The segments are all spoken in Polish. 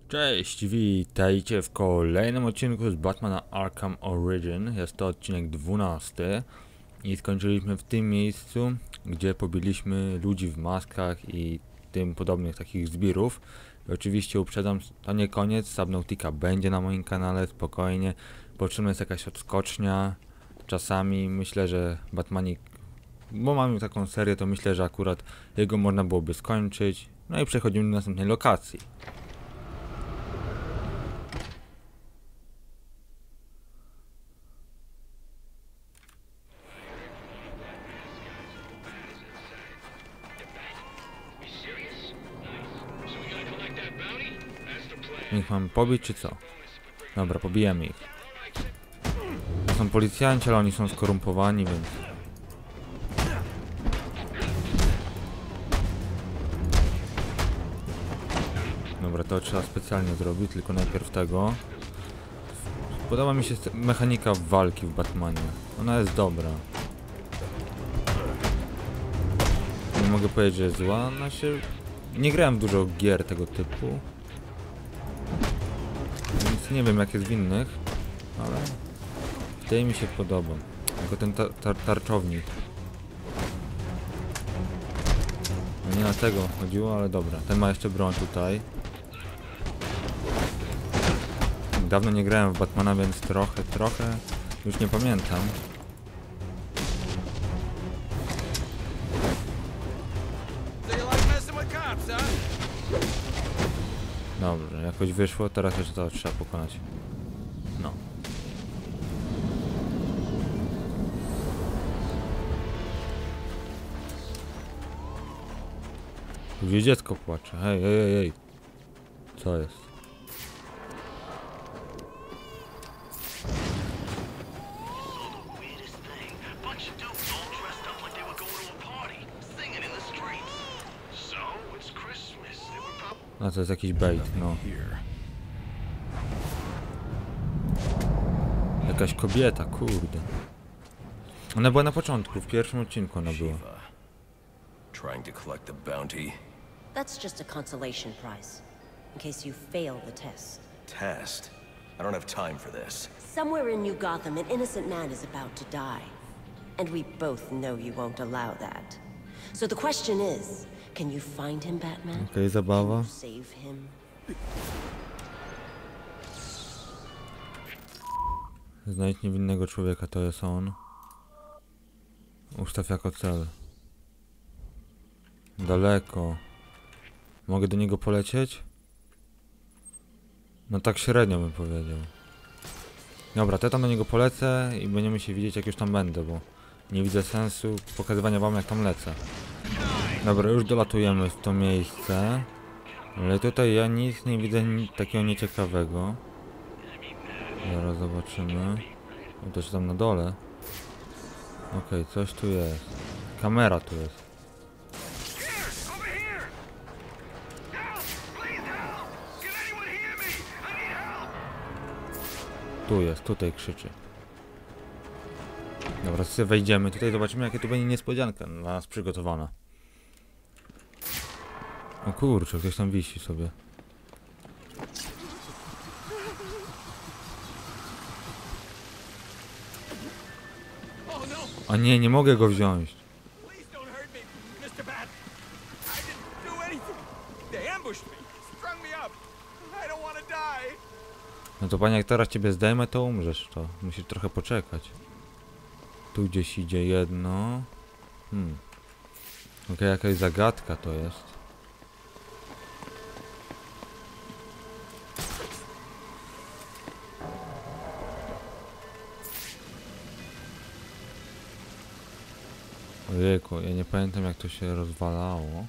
Cześć, witajcie w kolejnym odcinku z Batmana Arkham Origin. Jest to odcinek 12 i skończyliśmy w tym miejscu, gdzie pobiliśmy ludzi w maskach i tym podobnych takich zbirów. I oczywiście uprzedzam, to nie koniec, Subnautica będzie na moim kanale, spokojnie. Potrzebna jest jakaś odskocznia. Czasami myślę, że Batmanik, bo mamy taką serię, to myślę, że akurat jego można byłoby skończyć. No i przechodzimy do następnej lokacji. Ich mamy pobić czy co? Dobra, pobijemy ich. To są policjanci, ale oni są skorumpowani, więc... Dobra, to trzeba specjalnie zrobić, tylko najpierw tego. Podoba mi się mechanika walki w Batmanie. Ona jest dobra. Nie mogę powiedzieć, że jest zła. Znaczy, nie grałem w dużo gier tego typu. Więc nie wiem jak jest w innych, ale w tej mi się podoba. Tylko ten tarczownik. No nie na tego chodziło, ale dobra. Ten ma jeszcze broń tutaj. Dawno nie grałem w Batmana, więc trochę już nie pamiętam. Dobrze, jakoś wyszło, teraz jeszcze to trzeba pokonać. No. Tu gdzieś dziecko płacze, hej. Co jest? A to jest jakiś bait, no. Jakaś kobieta, kurde. Ona była na początku, w pierwszym odcinku ona była. Trying to collect the bounty. That's just a consolation prize, in case you fail the test. Test? I don't have time for this. Somewhere in New Gotham, an innocent man is about to die. And we both know you won't allow that. So the question is, can you find him, Batman? Okej, zabawa. Can you save him? Znajdź niewinnego człowieka, to jest on. Ustaw jako cel. Daleko. Mogę do niego polecieć? No tak średnio bym powiedział. Dobra, to ja tam do niego polecę i będziemy się widzieć jak już tam będę, bo nie widzę sensu pokazywania wam jak tam lecę. Dobra, już dolatujemy w to miejsce. Ale tutaj ja nic nie widzę takiego nieciekawego. Zaraz zobaczymy. O, to jest tam na dole. Okej, coś tu jest. Kamera tu jest. Tu jest, tutaj krzyczy. Dobra, sobie wejdziemy. Tutaj zobaczymy jakie tu będzie niespodzianka dla nas przygotowana. O kurczę, ktoś tam wisi sobie. A nie, nie mogę go wziąć. No to panie, jak teraz ciebie zdejmę, to umrzesz, to musisz trochę poczekać. Tu gdzieś idzie jedno. Okej, jakaś zagadka to jest. Ojejku, ja nie pamiętam jak to się rozwalało.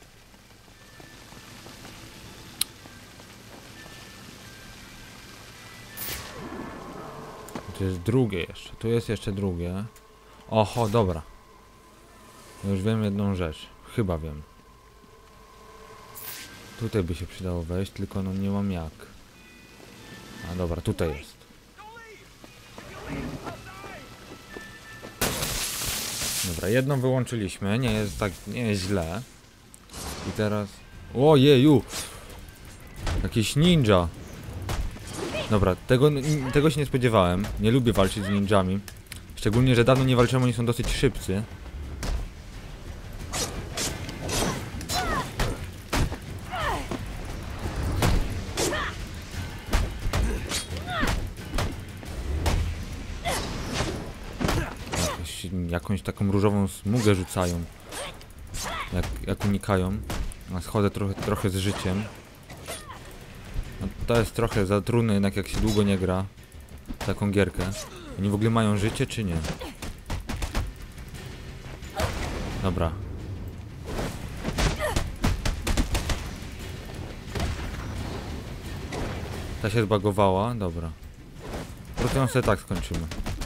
Tu jest drugie jeszcze. Tu jest jeszcze drugie. Oho, dobra. Już wiem jedną rzecz. Chyba wiem. Tutaj by się przydało wejść, tylko no nie mam jak. A dobra, tutaj jest. Dobra, jedną wyłączyliśmy. Nie jest tak, nie jest źle. I teraz... Ojeju! Jakiś ninja. Dobra, tego się nie spodziewałem. Nie lubię walczyć z ninjami. Szczególnie, że dawno nie walczyłem, oni są dosyć szybcy. Jakąś taką różową smugę rzucają. Jak unikają. A schodzę trochę z życiem. No, to jest trochę za trudne jednak jak się długo nie gra taką gierkę. Oni w ogóle mają życie czy nie? Dobra. Ta się zbagowała, dobra. Potem sobie tak skończymy.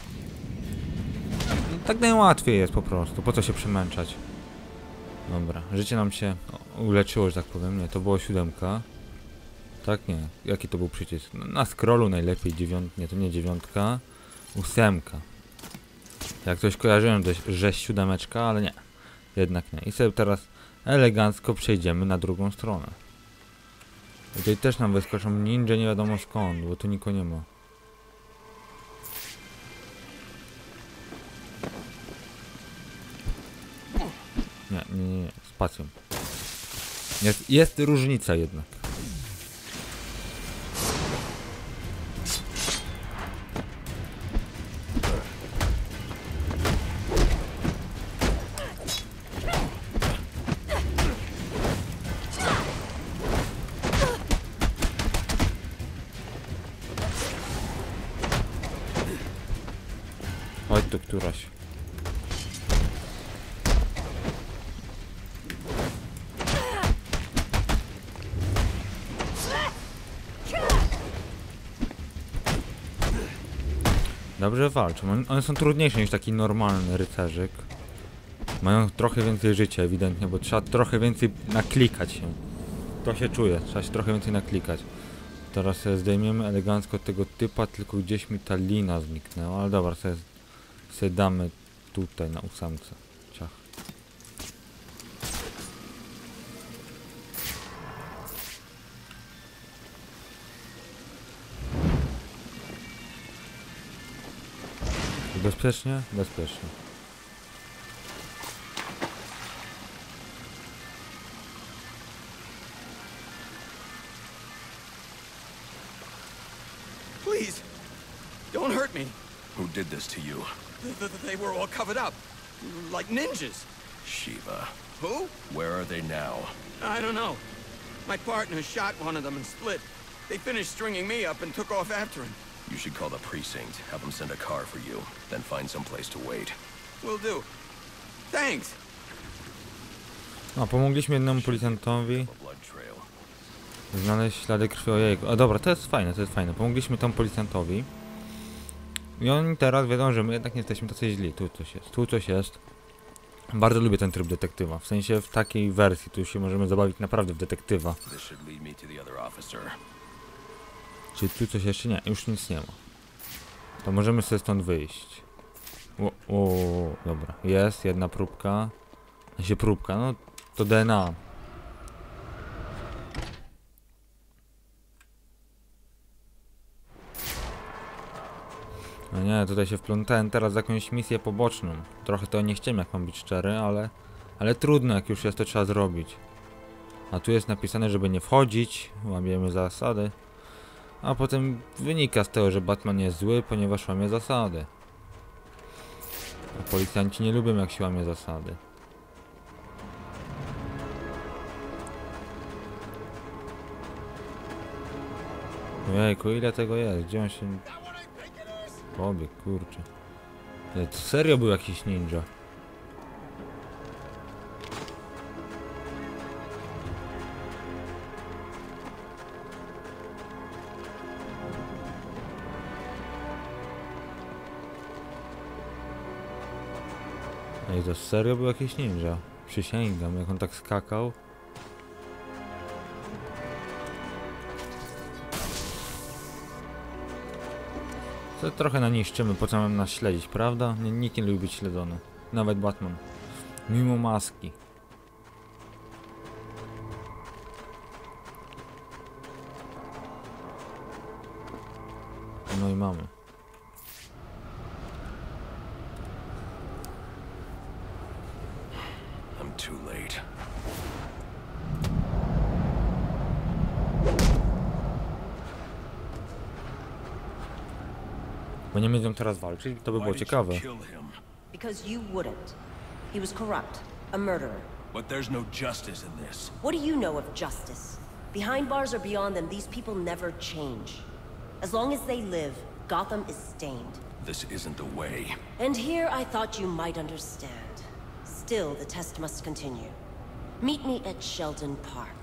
No, tak najłatwiej jest po prostu, po co się przemęczać? Dobra, życie nam się uleczyło, że tak powiem. Nie, to było 7. Tak, nie. Jaki to był przycisk? No, na scrollu najlepiej 9. Nie, to nie 9. 8. Jak coś kojarzyłem, że 7, ale nie. Jednak nie. I sobie teraz elegancko przejdziemy na drugą stronę. Tutaj też nam wyskoczą ninja nie wiadomo skąd, bo tu nikogo nie ma. Nie. Spacją. Jest różnica jednak. Chodź tu któraś. Dobrze walczą. One są trudniejsze niż taki normalny rycerzyk. Mają trochę więcej życia ewidentnie, bo trzeba trochę więcej naklikać się. To się czuje, trzeba się trochę więcej naklikać. Teraz sobie zdejmiemy elegancko tego typa, tylko gdzieś mi ta lina zniknęła, ale dobra, sobie damy tutaj na 8. Ciach. Bezpiecznie? Bezpiecznie. Please, don't hurt me. Who did this to you? They were all covered up, like ninjas. Shiva. Who? Where are they now? I don't know. My partner shot one of them and split. They finished stringing me up and took off after him. You should call the precinct, have them send a car for you, then find some place to wait. Will do. Thanks. No, pomogliśmy jednemu policjantowi A blood trail. znaleźć ślady krwi. Ojejku. A dobra, to jest fajne. Pomogliśmy temu policjantowi. I oni teraz wiedzą, że my jednak nie jesteśmy tacy źli. Tu coś jest. Bardzo lubię ten tryb detektywa. W sensie w takiej wersji tu się możemy zabawić naprawdę w detektywa. This should lead me to the other officer. Czy tu coś jeszcze? Nie, już nic nie ma. To możemy sobie stąd wyjść. Dobra. Jest jedna próbka. Próbka, no to DNA. No nie, tutaj się wplątałem teraz w jakąś misję poboczną. Trochę to nie chciałem, jak mam być szczery, ale trudno, jak już jest, to trzeba zrobić. A tu jest napisane, żeby nie wchodzić, łamiemy zasady. A potem wynika z tego, że Batman jest zły, ponieważ łamie zasady. A policjanci nie lubią, jak się łamie zasady. Ojejku, ile tego jest? Gdzie on się... Pobiegł, kurczę. To serio był jakiś ninja. Ej, to serio był jakiś ninja. Przysięgam, jak on tak skakał. To trochę naniszczymy, po co mam nas śledzić, prawda? Nikt nie lubi być śledzony. Nawet Batman. Mimo maski. No i mamy. I'm too late. Bo nie będą teraz walczyć, to by było ciekawe. Because you wouldn't. He was corrupt, a murderer. But there's no justice in this. What do you know of justice? Behind bars or beyond them, these people never change. As long as they live, Gotham is stained. This isn't the way. And here I thought you might understand. Still, the test must continue. Meet me at Sheldon Park.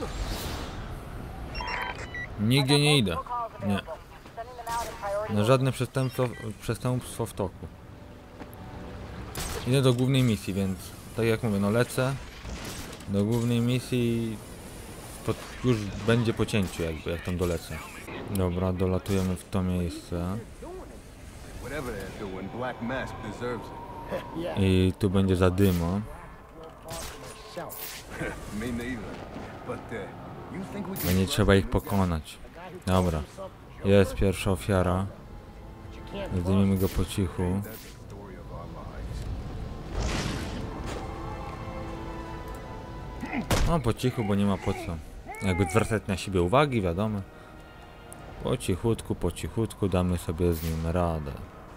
Nigdzie nie idę. Nie. Na żadne przestępstwo w toku. Idę do głównej misji, więc tak jak mówię, no lecę do głównej misji, już będzie po cięciu jakby, jak tam dolecę. Dobra, dolatujemy w to miejsce. I tu będzie zadyma. Będzie trzeba ich pokonać. Dobra. Jest pierwsza ofiara. Zdejmiemy go po cichu. No po cichu, bo nie ma po co jakby zwracać na siebie uwagi, wiadomo. Po cichutku damy sobie z nim radę.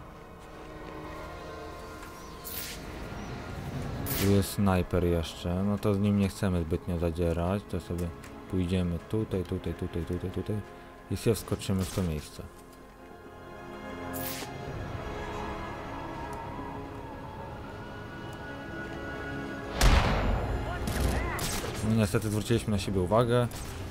Tu jest snajper jeszcze, no to z nim nie chcemy zbytnio zadzierać, to sobie pójdziemy tutaj i się wskoczymy w to miejsce. No niestety zwróciliśmy na siebie uwagę.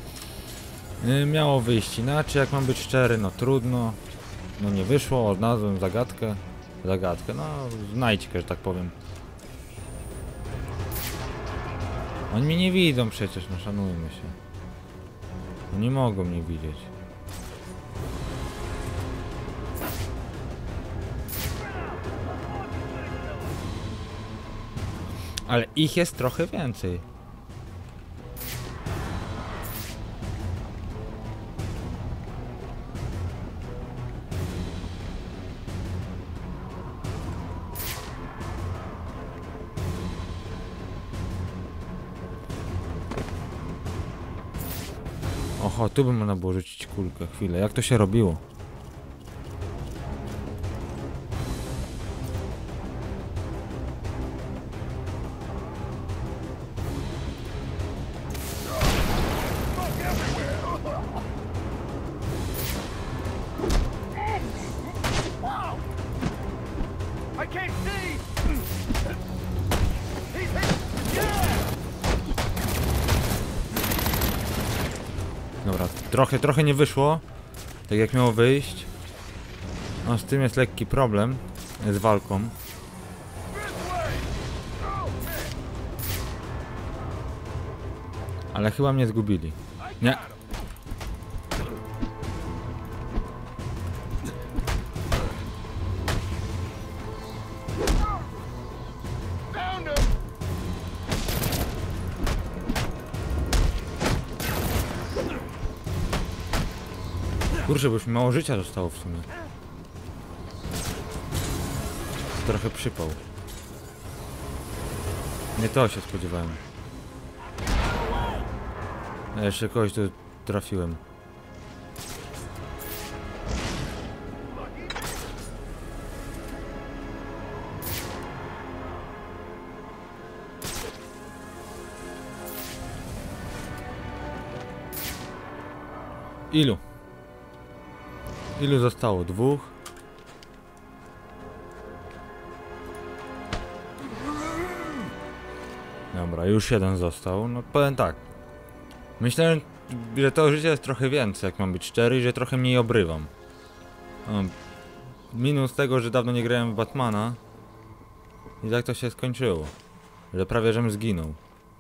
Miało wyjść inaczej, jak mam być szczery, no trudno. No nie wyszło, odnalazłem zagadkę, no znajdźkę, że tak powiem. Oni mnie nie widzą przecież, no szanujmy się. No nie mogą mnie widzieć. Ale ich jest trochę więcej. Oho, tu by można było rzucić kulkę. Chwilę, jak to się robiło? Dobra, trochę nie wyszło, tak jak miało wyjść. No z tym jest lekki problem, z walką. Ale chyba mnie zgubili. Nie. Kurczę, bo już mi mało życia zostało w sumie. Trochę przypał. Nie to się spodziewałem. Ja jeszcze kogoś tu trafiłem. Ilu? Ilu zostało? 2? Dobra, już 1 został. No powiem tak. Myślę, że to życie jest trochę więcej, jak mam być szczery, i że trochę mniej obrywam. Minus tego, że dawno nie grałem w Batmana. I tak to się skończyło. Że prawie żem zginął.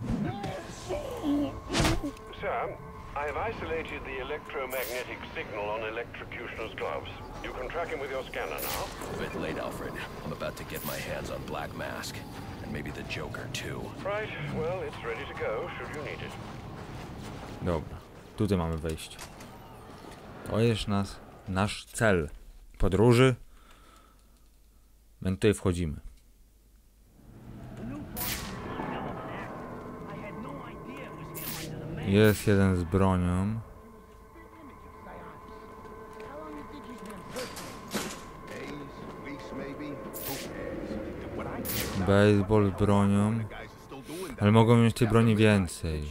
I've isolated the electromagnetic signal on Electrocutioner's gloves. You can track him with your scanner now. A bit late, Alfred. I'm about to get my hands on Black Mask. And maybe the Joker, too. Right, well, it's ready to go, should you need it. Dobra, tutaj mamy wejście. To już nas nasz cel podróży. My tutaj wchodzimy. Jest jeden z bronią. Baseball z bronią. Ale mogą mieć tej broni więcej.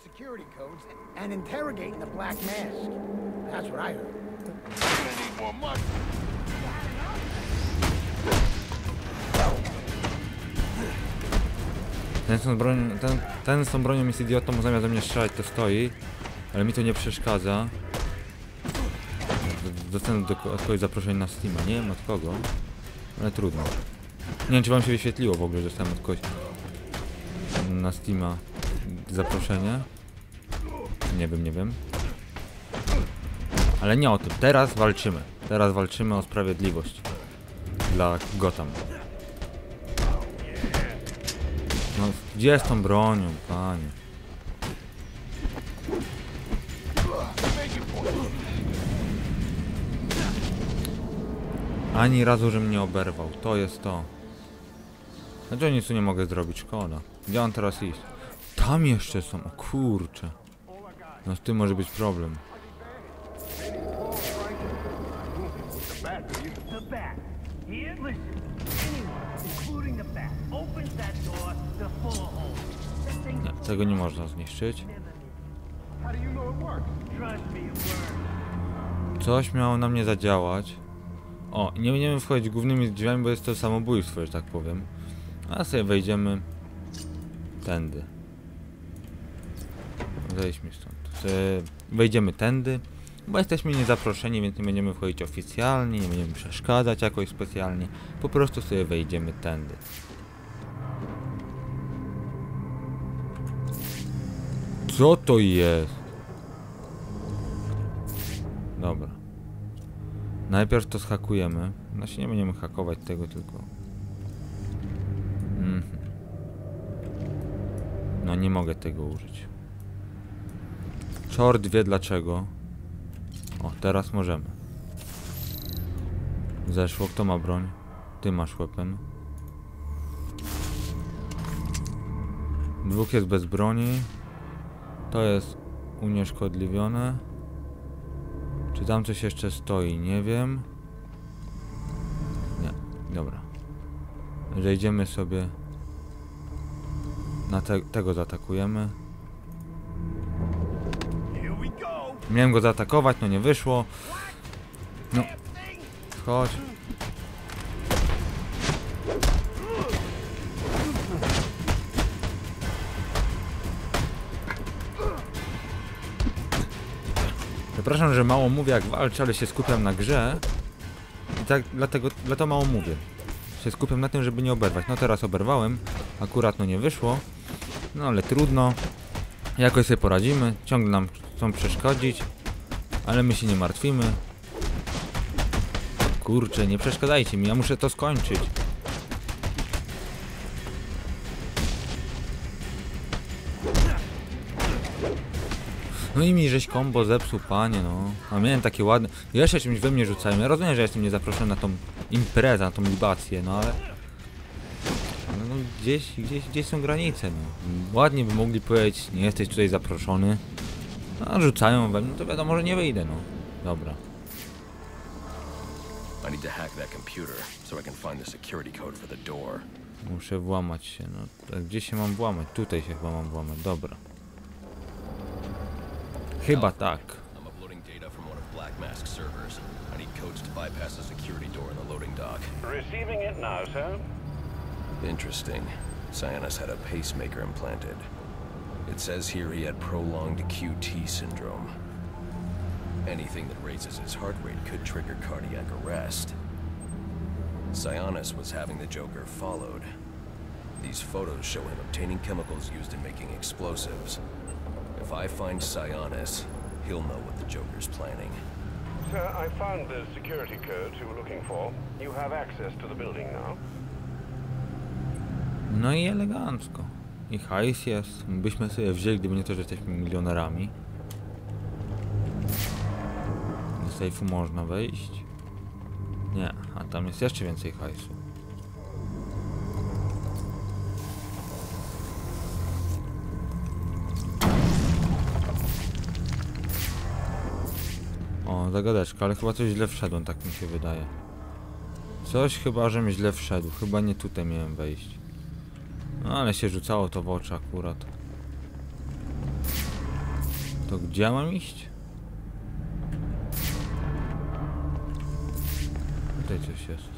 Ten z tą bronią jest idiotą, bo zamiast do mnie strzelać to stoi. Ale mi to nie przeszkadza. Dostanę od kogoś zaproszenie na Steama. Nie wiem od kogo. Ale trudno. Nie wiem, czy wam się wyświetliło w ogóle, że dostałem od kogoś na Steama zaproszenie. Nie wiem. Ale nie o tym. Teraz walczymy. Teraz walczymy o sprawiedliwość dla Gotham. No, gdzie jest tą bronią, panie? Ani razu, że mnie oberwał. To jest to. Dlaczego nic tu nie mogę zrobić? Szkoda. Gdzie on teraz iść? Tam jeszcze są. O kurczę. No z tym może być problem. Nie, tego nie można zniszczyć. Coś miało na mnie zadziałać. O, nie będziemy wchodzić głównymi drzwiami, bo jest to samobójstwo, że tak powiem. A sobie wejdziemy tędy. Zejdźmy stąd. Wejdziemy tędy, bo jesteśmy niezaproszeni, więc nie będziemy wchodzić oficjalnie, nie będziemy przeszkadzać jakoś specjalnie. Po prostu sobie wejdziemy tędy. Co to jest? Dobra. Najpierw to zhakujemy. Znaczy nie będziemy hakować tego, tylko... No nie mogę tego użyć. Czort wie dlaczego. O, teraz możemy. Zeszło. Kto ma broń? Ty masz weapon. Dwóch jest bez broni. To jest unieszkodliwione. Czy tam coś jeszcze stoi? Nie wiem. Nie, dobra. Zejdziemy sobie. Na tego zaatakujemy. Miałem go zaatakować, no nie wyszło. No. Chodź. Przepraszam, że mało mówię jak walczę, ale się skupiam na grze. I tak dlatego mało mówię. Się skupiam na tym, żeby nie oberwać. No teraz oberwałem. Akurat no nie wyszło. No ale trudno. Jakoś sobie poradzimy. Ciągle nam chcą przeszkodzić. Ale my się nie martwimy. Kurczę, nie przeszkadzajcie mi. Ja muszę to skończyć. No i mi żeś combo zepsuł, panie, no. A miałem takie ładne... Jeszcze czymś we mnie rzucają. Ja rozumiem, że jestem niezaproszony na tą imprezę, na tą libację, no ale... No gdzieś są granice, no. Ładnie by mogli powiedzieć, nie jesteś tutaj zaproszony. No rzucają we mnie, no to wiadomo, że nie wyjdę, no. Dobra. Muszę włamać się, no. Gdzie się mam włamać? Tutaj się chyba mam włamać, dobra. Chyba tak. I'm uploading data from one of Black Mask's servers. I need codes to bypass the security door in the loading dock. Receiving it now, sir. Interesting. Sionis had a pacemaker implanted. It says here he had prolonged QT syndrome. Anything that raises his heart rate could trigger cardiac arrest. Sionis was having the Joker followed. These photos show him obtaining chemicals used in making explosives. If I find Sionis, he'll know what the Joker's planning. Sir, I found the security codes you were looking for. You have access to the building now. No i elegancko. I hajs jest. Byśmy sobie wzięli, gdyby nie to, że jesteśmy milionerami. sejfu można wejść? Nie, a tam jest jeszcze więcej hajsu. O, zagadeczka, ale chyba coś źle wszedłem, tak mi się wydaje. Coś chyba, żem źle wszedł. Chyba nie tutaj miałem wejść. No, ale się rzucało to w oczy akurat. To gdzie mam iść? Tutaj coś jest.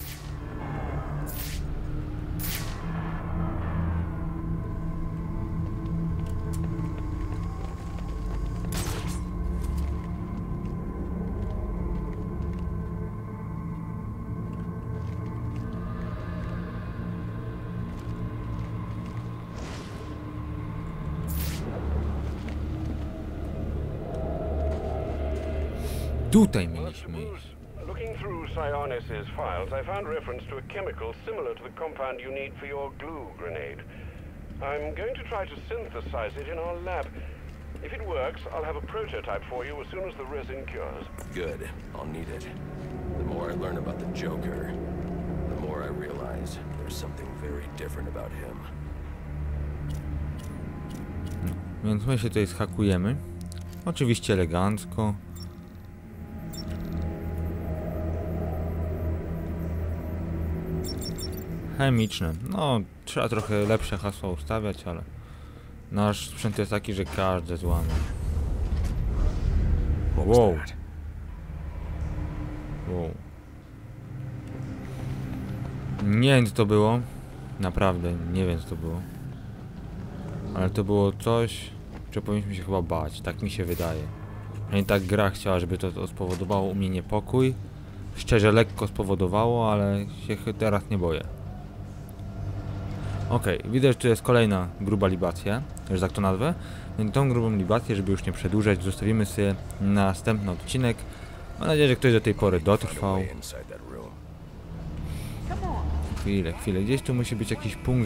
Tutaj mieliśmy iść. Looking through Sionis' files, I found reference to a chemical similar to the compound you need for your glue grenade. I'm going to try to synthesize it in our lab. If it works, I'll have a prototype for you as soon as the resin cures. Good. I'll need it. The more I learn about the Joker, the more I realize there's something very different about him. Więc my się tutaj zhakujemy. Oczywiście elegancko. Chemiczne. No, trzeba trochę lepsze hasła ustawiać, ale nasz sprzęt jest taki, że każde złamie. Wow. Wow. Nie wiem co to było. Naprawdę, nie wiem co to było. Ale to było coś, czego powinniśmy się chyba bać. Tak mi się wydaje. I tak gra chciała, żeby to spowodowało u mnie niepokój. Szczerze lekko spowodowało, ale się teraz nie boję. Okej, widać, że tu jest kolejna gruba libacja, że tak to nazwę. Więc tą grubą libację, żeby już nie przedłużać, zostawimy sobie na następny odcinek. Mam nadzieję, że ktoś do tej pory dotrwał. Chwilę. Gdzieś tu musi być jakiś punkt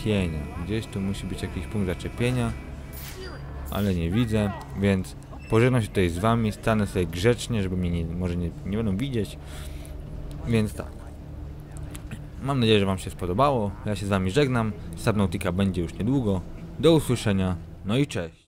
zaczepienia. Ale nie widzę, więc pożegnam się tutaj z wami, stanę sobie grzecznie, żeby mnie może nie będą widzieć. Więc tak. Mam nadzieję, że wam się spodobało. Ja się z wami żegnam. Subnautica będzie już niedługo. Do usłyszenia. No i cześć.